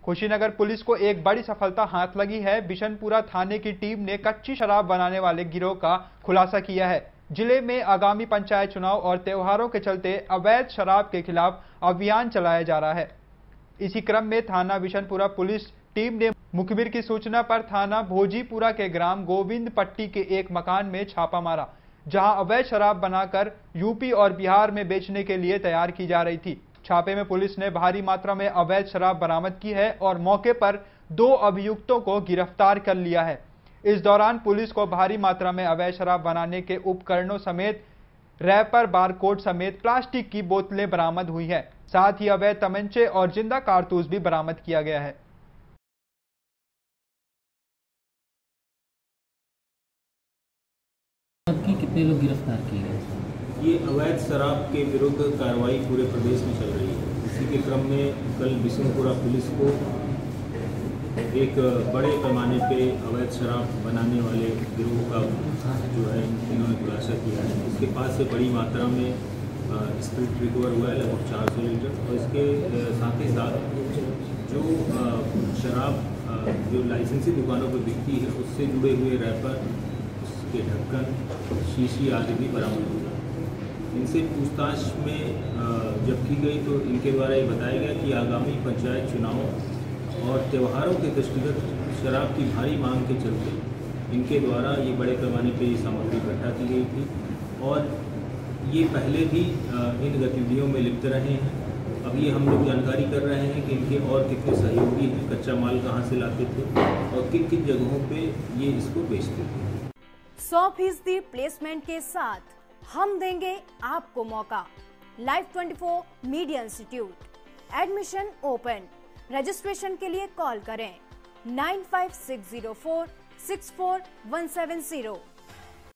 Kushinagar police को एक बड़ी सफलता हाथ लगी है। बिशनपुरा थाने की टीम ने कच्ची शराब बनाने वाले गिरोह का खुलासा किया है। जिले में आगामी पंचायत चुनाव और त्योहारों के चलते अवैध शराब के खिलाफ अभियान चलाया जा रहा है। इसी क्रम में थाना बिशनपुरा पुलिस टीम ने मुखबिर की सूचना पर थाना भोजीपुरा के ग्राम गोविंद पट्टी के एक मकान में छापा मारा, जहां अवैध शराब बनाकर यूपी और बिहार में बेचने के लिए तैयार की जा रही थी। छापे में पुलिस ने भारी मात्रा में अवैध शराब बरामद की है और मौके पर 2 अभियुक्तों को गिरफ्तार कर लिया है। इस दौरान पुलिस को भारी मात्रा में अवैध शराब बनाने के उपकरणों समेत रैपर, बारकोड समेत प्लास्टिक की बोतलें बरामद हुई है। साथ ही अवैध तमंचे और जिंदा कारतूस भी बरामद किया गया है। कितने लोग गिरफ्तार किए गए? ये अवैध शराब के विरुद्ध कार्रवाई पूरे प्रदेश में चल रही है। इसी के क्रम में कल बिशनपुरा पुलिस को एक बड़े पैमाने पे अवैध शराब बनाने वाले गिरोह का जो है इन्होंने खुलासा किया है। इसके पास से बड़ी मात्रा में स्पिरिट रिकवर हुआ है, लगभग 400 लीटर। और इसके साथ ही साथ जो शराब जो लाइसेंसी दुकानों पर बिकती है उससे जुड़े हुए रैपर, उसके ढक्कन, शीशी आदि भी बरामद हुआ। इनसे पूछताछ में जब की गई तो इनके द्वारा ये बताया गया कि आगामी पंचायत चुनाव और त्योहारों के दृष्टिगत शराब की भारी मांग के चलते इनके द्वारा ये बड़े पैमाने पर ये सामग्री इकट्ठा की गई थी और ये पहले भी इन गतिविधियों में लिप्त रहे हैं। अब ये हम लोग जानकारी कर रहे हैं कि इनके और कितने सहयोगी हैं, कच्चा माल कहाँ से लाते थे और किन किन जगहों पे ये इसको बेचते थे। 100% प्लेसमेंट के साथ हम देंगे आपको मौका। Live 24 media institute, admission open. Registration के लिए कॉल करें 9560464170।